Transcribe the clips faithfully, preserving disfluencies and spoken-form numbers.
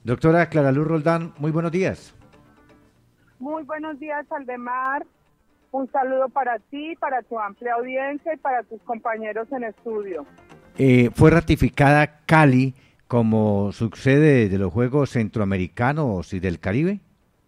Doctora Clara Luz Roldán, muy buenos días. Muy buenos días, Aldemar. Un saludo para ti, para tu amplia audiencia y para tus compañeros en estudio. Eh, fue ratificada Cali como subsede de los Juegos Centroamericanos y del Caribe.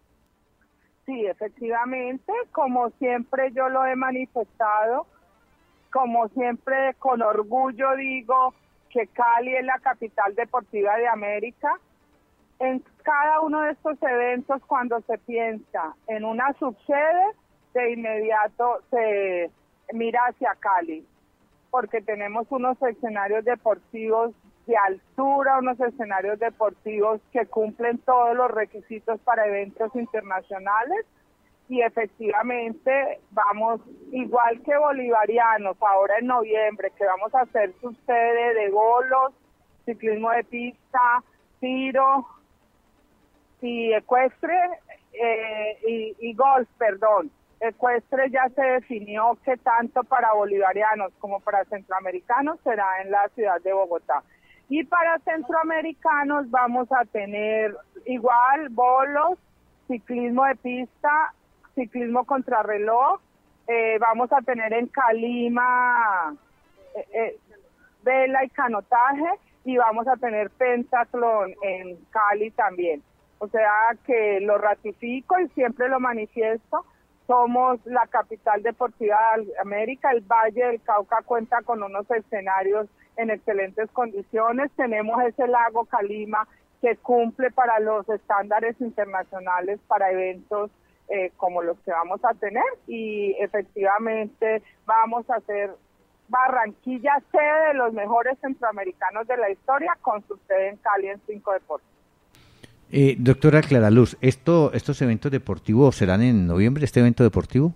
Sí, efectivamente, como siempre yo lo he manifestado, como siempre con orgullo digo que Cali es la capital deportiva de América. En cada uno de estos eventos, cuando se piensa en una subsede, de inmediato se mira hacia Cali, porque tenemos unos escenarios deportivos de altura, unos escenarios deportivos que cumplen todos los requisitos para eventos internacionales, y efectivamente vamos, igual que bolivarianos, ahora en noviembre, que vamos a hacer subsede de bolos, ciclismo de pista, tiro y ecuestre, eh, y, y golf, perdón. Ecuestre ya se definió que tanto para bolivarianos como para centroamericanos será en la ciudad de Bogotá. Y para centroamericanos vamos a tener igual bolos, ciclismo de pista, ciclismo contrarreloj, eh, vamos a tener en Calima eh, eh, vela y canotaje, y vamos a tener pentatlón en Cali también. O sea que lo ratifico y siempre lo manifiesto. Somos la capital deportiva de América. El Valle del Cauca cuenta con unos escenarios en excelentes condiciones. Tenemos ese lago Calima que cumple para los estándares internacionales para eventos eh, como los que vamos a tener, y efectivamente vamos a hacer Barranquilla sede de los mejores centroamericanos de la historia, con su sede en Cali en Cinco Deportes. Eh, doctora Clara Luz, ¿esto, ¿estos eventos deportivos serán en noviembre, este evento deportivo?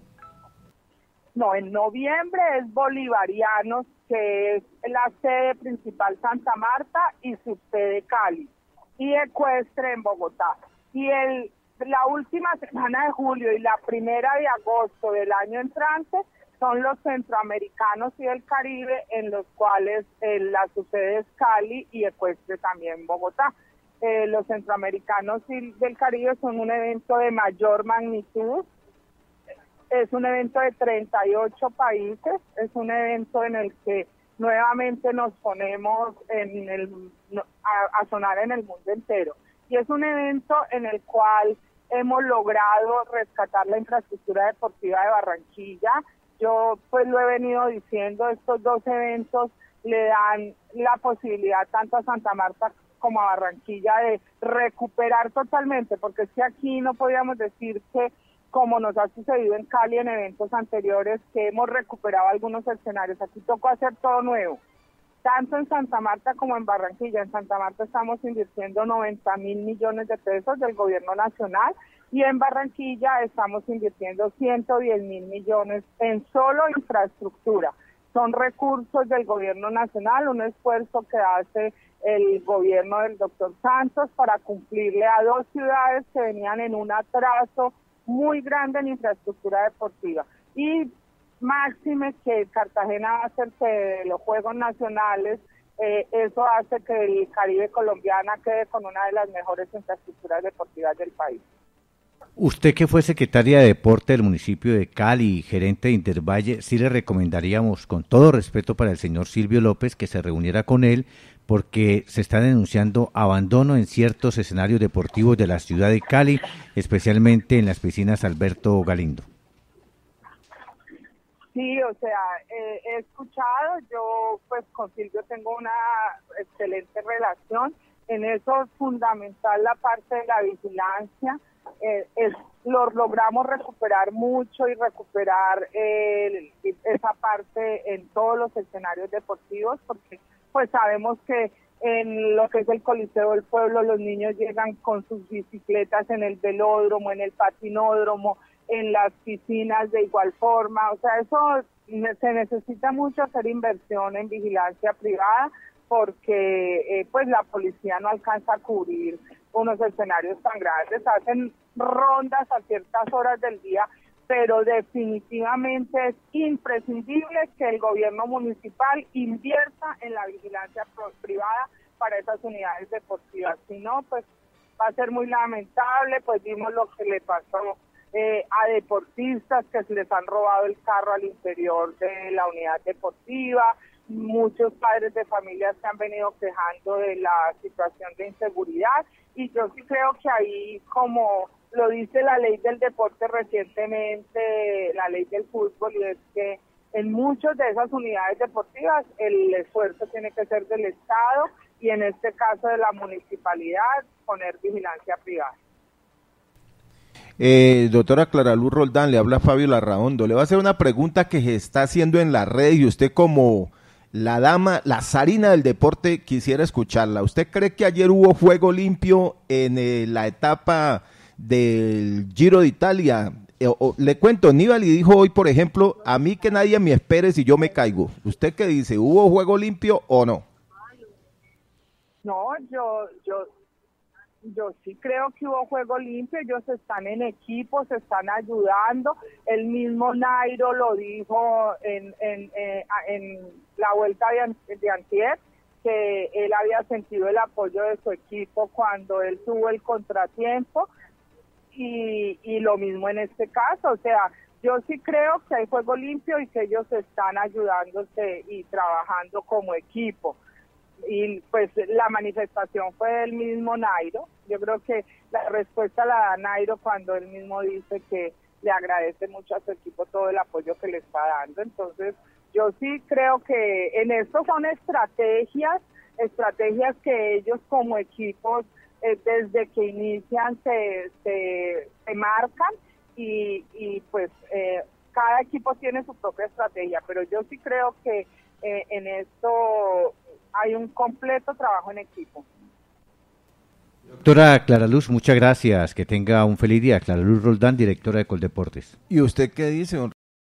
No, en noviembre es Bolivarianos, que es la sede principal Santa Marta y su sede Cali, y Ecuestre en Bogotá. Y el, la última semana de julio y la primera de agosto del año entrante son los centroamericanos y del Caribe, en los cuales eh, la sede es Cali y Ecuestre también en Bogotá. Eh, los centroamericanos y del Caribe son un evento de mayor magnitud, es un evento de treinta y ocho países, es un evento en el que nuevamente nos ponemos en el, a, a sonar en el mundo entero, y es un evento en el cual hemos logrado rescatar la infraestructura deportiva de Barranquilla. Yo pues lo he venido diciendo, estos dos eventos le dan la posibilidad tanto a Santa Marta como a Barranquilla de recuperar totalmente, porque es que aquí no podíamos decir que, como nos ha sucedido en Cali en eventos anteriores, que hemos recuperado algunos escenarios. Aquí tocó hacer todo nuevo, tanto en Santa Marta como en Barranquilla. En Santa Marta estamos invirtiendo noventa mil millones de pesos del gobierno nacional, y en Barranquilla estamos invirtiendo ciento diez mil millones en solo infraestructura. Son recursos del gobierno nacional, un esfuerzo que hace el gobierno del doctor Santos para cumplirle a dos ciudades que venían en un atraso muy grande en infraestructura deportiva. Y máxime que Cartagena va a ser sede de los Juegos Nacionales, eh, eso hace que el Caribe colombiana quede con una de las mejores infraestructuras deportivas del país. Usted, que fue secretaria de Deporte del municipio de Cali y gerente de Intervalle, sí le recomendaríamos, con todo respeto para el señor Silvio López, que se reuniera con él, porque se está denunciando abandono en ciertos escenarios deportivos de la ciudad de Cali, especialmente en las piscinas Alberto Galindo. Sí, o sea, eh, he escuchado, yo pues con Silvio tengo una excelente relación, en eso es fundamental la parte de la vigilancia. Eh, es, lo logramos recuperar mucho y recuperar eh, esa parte en todos los escenarios deportivos, porque pues sabemos que en lo que es el Coliseo del Pueblo los niños llegan con sus bicicletas en el velódromo, en el patinódromo, en las piscinas de igual forma. O sea, eso se necesita mucho hacer inversión en vigilancia privada, porque eh, pues la policía no alcanza a cubrir unos escenarios tan grandes. Hacen rondas a ciertas horas del día, pero definitivamente es imprescindible que el gobierno municipal invierta en la vigilancia privada para esas unidades deportivas. Si no, pues va a ser muy lamentable, pues vimos lo que le pasó eh, a deportistas que se les han robado el carro al interior de la unidad deportiva, muchos padres de familias se han venido quejando de la situación de inseguridad, y yo sí creo que ahí, como lo dice la ley del deporte recientemente, la ley del fútbol, y es que en muchas de esas unidades deportivas el esfuerzo tiene que ser del Estado y en este caso de la municipalidad poner vigilancia privada. Eh, doctora Clara Luz Roldán, le habla Fabio Larraondo. Le va a hacer una pregunta que se está haciendo en la red y usted, como la dama, la zarina del deporte, quisiera escucharla. ¿Usted cree que ayer hubo juego limpio en eh, la etapa del Giro de Italia? Eh, o, le cuento, Nibali dijo hoy, por ejemplo, a mí que nadie me espere si yo me caigo. ¿Usted qué dice? ¿Hubo juego limpio o no? No, yo, yo, yo sí creo que hubo juego limpio. Ellos están en equipo, se están ayudando. El mismo Nairo lo dijo en, en, eh, en la vuelta de, de antier, que él había sentido el apoyo de su equipo cuando él tuvo el contratiempo. Y, y lo mismo en este caso, o sea, yo sí creo que hay juego limpio y que ellos están ayudándose y trabajando como equipo. Y pues la manifestación fue del mismo Nairo. Yo creo que la respuesta la da Nairo cuando él mismo dice que le agradece mucho a su equipo todo el apoyo que le está dando. Entonces, yo sí creo que en esto son estrategias, estrategias que ellos como equipos Eh, desde que inician se, se, se marcan y, y pues eh, cada equipo tiene su propia estrategia, pero yo sí creo que eh, en esto hay un completo trabajo en equipo. Doctora Clara Luz, muchas gracias, que tenga un feliz día. Clara Luz Roldán, directora de Coldeportes. ¿Y usted qué dice, don